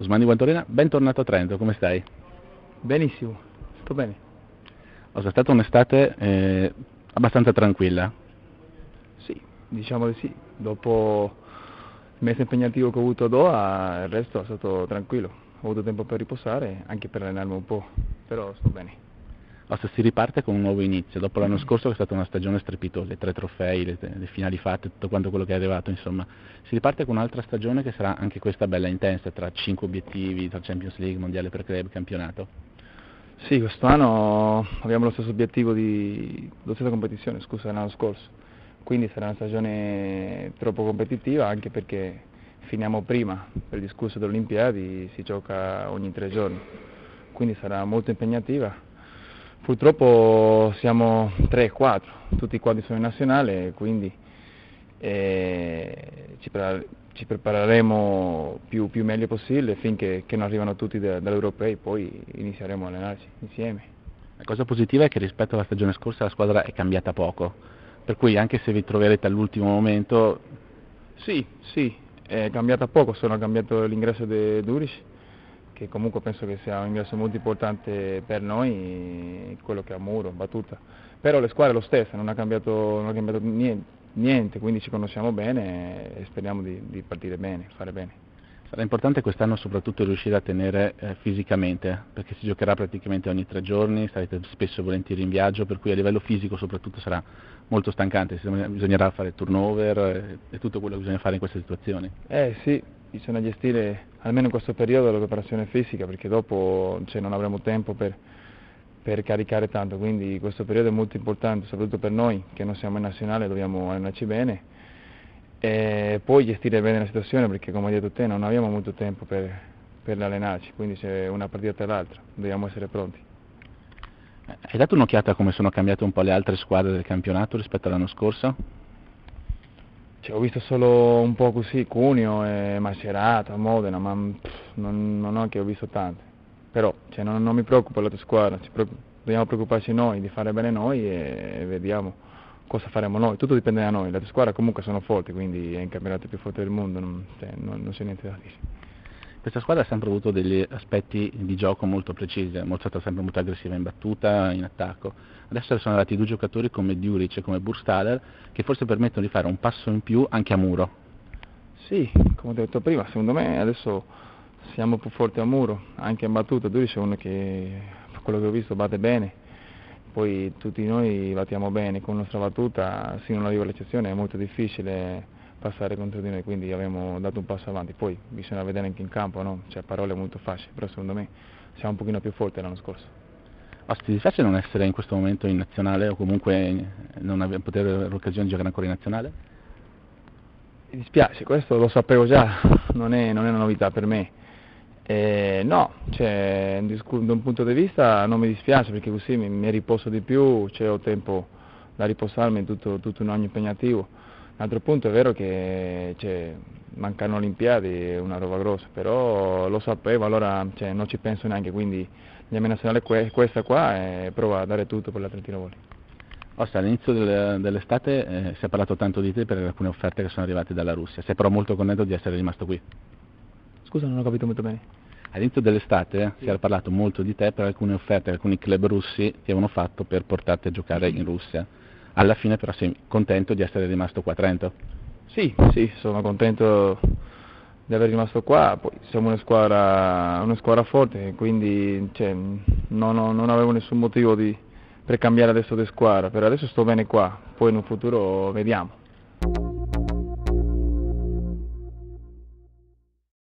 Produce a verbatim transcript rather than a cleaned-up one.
Osmani Guantorena, bentornato a Trento, come stai? Benissimo, sto bene. È stata un'estate eh, abbastanza tranquilla. Sì, diciamo di sì. Dopo il mese impegnativo che ho avuto a Doha, il resto è stato tranquillo. Ho avuto tempo per riposare, anche per allenarmi un po', però sto bene. Osta si riparte con un nuovo inizio, dopo l'anno scorso che è stata una stagione strepitosa, i tre trofei, le, le finali fatte, tutto quanto quello che è arrivato, insomma. Si riparte con un'altra stagione che sarà anche questa bella intensa, tra cinque obiettivi, tra Champions League, Mondiale per Club, campionato. Sì, quest'anno abbiamo lo stesso obiettivo di, la stessa competizione, scusa, dell'anno scorso. Quindi sarà una stagione troppo competitiva, anche perché finiamo prima, per il discorso delle Olimpiadi si gioca ogni tre giorni, quindi sarà molto impegnativa. Purtroppo siamo tre quattro, tutti quanti sono in nazionale, quindi eh, ci, pre ci prepareremo più, più meglio possibile finché che non arrivano tutti da, dall'Europei, poi inizieremo a allenarci insieme. La cosa positiva è che rispetto alla stagione scorsa la squadra è cambiata poco, per cui anche se vi troverete all'ultimo momento... Sì, sì, è cambiata poco, sono cambiato l'ingresso di Duric, che comunque penso che sia un ingresso molto importante per noi, quello che ha Muro, Battuta. Però le squadre lo stesso, non ha cambiato, non ha cambiato niente, niente, quindi ci conosciamo bene e speriamo di, di partire bene, fare bene. Sarà importante quest'anno soprattutto riuscire a tenere eh, fisicamente, perché si giocherà praticamente ogni tre giorni, sarete spesso e volentieri in viaggio, per cui a livello fisico soprattutto sarà molto stancante, bisognerà fare turnover e, e tutto quello che bisogna fare in queste situazioni. Eh sì, bisogna gestire almeno in questo periodo la preparazione fisica, perché dopo cioè, non avremo tempo per, per caricare tanto, quindi questo periodo è molto importante, soprattutto per noi che non siamo in nazionale, dobbiamo allenarci bene e poi gestire bene la situazione, perché come hai detto te non abbiamo molto tempo per, per allenarci, quindi c'è una partita tra l'altra, dobbiamo essere pronti. Hai dato un'occhiata a come sono cambiate un po' le altre squadre del campionato rispetto all'anno scorso? Cioè, ho visto solo un po' così, Cuneo e Macerata, Modena, ma pff, non, non ho che ho visto tante. Però cioè, non, non mi preoccupa la tua squadra, ci preoccup dobbiamo preoccuparci noi di fare bene noi e, e vediamo cosa faremo noi. Tutto dipende da noi, le altre squadre comunque sono forti, quindi è il campionato più forte del mondo, non, cioè, non, non c'è niente da dire. Questa squadra ha sempre avuto degli aspetti di gioco molto precisi, è stata sempre molto aggressiva in battuta, in attacco. Adesso sono arrivati due giocatori come Djuric e come Burstaller che forse permettono di fare un passo in più anche a Muro. Sì, come ho detto prima, secondo me adesso siamo più forti a Muro, anche in battuta. Djuric è uno che, per quello che ho visto, batte bene. Poi tutti noi battiamo bene, con la nostra battuta, se non arriva l'eccezione è molto difficile passare contro di noi, quindi abbiamo dato un passo avanti. Poi bisogna vedere anche in campo, no? Cioè, parole molto facili, però secondo me siamo un pochino più forti l'anno scorso. Oh, ti dispiace non essere in questo momento in nazionale o comunque non avere, poter avere l'occasione di giocare ancora in nazionale? Mi dispiace, questo lo sapevo già, non è, non è una novità per me. Eh, no, cioè, da un punto di vista non mi dispiace perché così mi, mi riposo di più, cioè, ho tempo da riposarmi in tutto, tutto un anno impegnativo. L'altro punto è vero che cioè, mancano Olimpiadi, è una roba grossa, però lo sapevo, allora cioè, non ci penso neanche, quindi la mia nazionale è questa qua e provo a dare tutto per la Trentino Volley. Osta, all'inizio dell'estate eh, si è parlato tanto di te per alcune offerte che sono arrivate dalla Russia, sei però molto contento di essere rimasto qui. Scusa, non ho capito molto bene. All'inizio dell'estate sì. Si era parlato molto di te per alcune offerte che alcuni club russi ti avevano fatto per portarti a giocare in Russia. Alla fine però sei contento di essere rimasto qua a Trento? Sì, sì, sono contento di aver rimasto qua, poi siamo una squadra, una squadra forte, quindi cioè, non, ho, non avevo nessun motivo di, per cambiare adesso di squadra, per adesso sto bene qua, poi in un futuro vediamo.